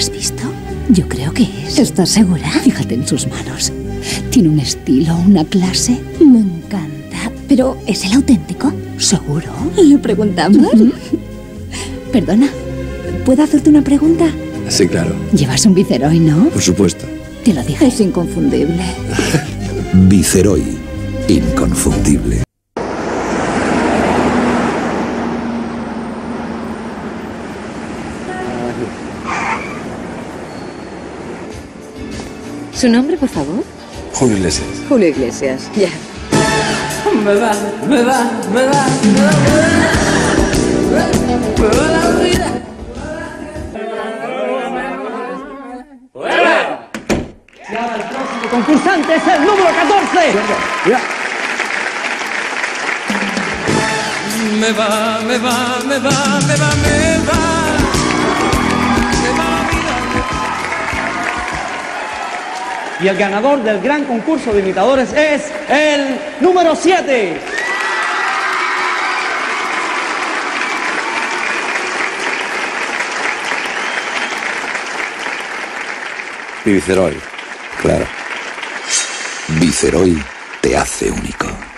has visto? Yo creo que es. ¿Estás segura? Fíjate en sus manos. Tiene un estilo, una clase. Me encanta. ¿Pero es el auténtico? ¿Seguro? ¿Le preguntamos? Perdona, ¿puedo hacerte una pregunta? Sí, claro. Llevas un Viceroy, ¿no? Por supuesto. Te lo dije. Es inconfundible. Viceroy, inconfundible. ¿Su nombre, por favor? Julio Iglesias. Julio Iglesias, ya. Me da la vida. Y ahora el próximo concursante es el número 14. Me va la vida. Y el ganador del gran concurso de imitadores es el número 7. Mi Viceroy, claro. Viceroy te hace único.